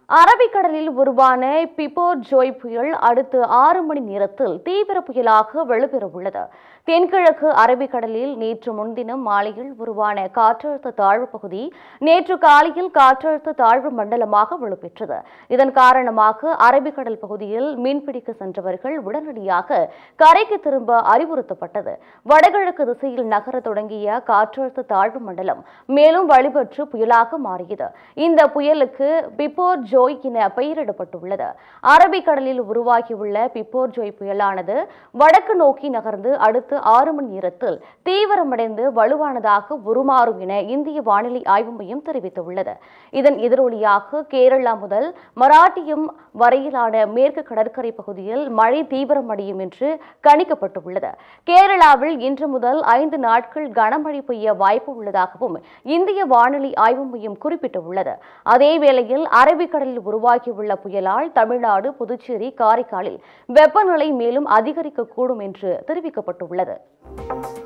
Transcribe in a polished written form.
அரபிக்கடலில் உருவான பிபோர்ஜோய் புயல் அடுத்த 6 மணி நேரத்தில் தீவிர புயலாக வலுப்பெறவுள்ளது. தென்கிழக்கு அரபிக்கடலில் நேற்று முன்தினம் மாலையில் உருவான காற்றழுத்த தாழ்வு பகுதி நேற்று காலையில் காற்றழுத்த தாழ்வு மண்டலமாக வலுப்பெற்றது. இதன் காரணமாக அரபிக்கடல் பகுதியில் மீன்பிடிக்க சென்றவர்கள் உடனடியாக கரைக்கு திரும்ப அறிவுறுத்தப்பட்டது. வடகிழக்கு திசையில் நகர தொடங்கிய காற்றழுத்த தாழ்வு மண்டலம் மேலும் வலுப்பெற்று புயலாக மாறியது. இந்த புயலுக்கு பிபோர்ஜோய் என பெயரிடப்பட்டுள்ளது. அரபிக்கடலில் உருவாகியுள்ள பிபோர்ஜோய் புயலானது வடக்கு நோக்கி நகர்ந்து அடுத்த 6 மணி நேரத்தில் தீவிரமடைந்து வலுவானதாக உருமாறும் என இந்திய வானிலை ஆய்வு மையம் தெரிவித்துள்ளது. இதன் எதிரொலியாக கேரளா முதல் மராட்டியம் வரையிலான மேற்கு கடற்கரை பகுதியில் மழை தீவிரமடையும் என்று கணிக்கப்பட்டுள்ளது. கேரளாவில் இன்று முதல் 5 நாட்கள் கனமழை பெய்ய வாய்ப்பு உள்ளதாகவும் இந்திய வானிலை ஆய்வு மையம் குறிப்பிட்டுள்ளது. அதேவேளையில் அரபிக்கடலில் உருவாகியுள்ள புயலால் தமிழ்நாடு, புதுச்சேரி, காரைக்காலில் வெப்பநிலை மேலும் அதிகரிக்கக்கூடும் என்று தெரிவிக்கப்பட்டுள்ளது.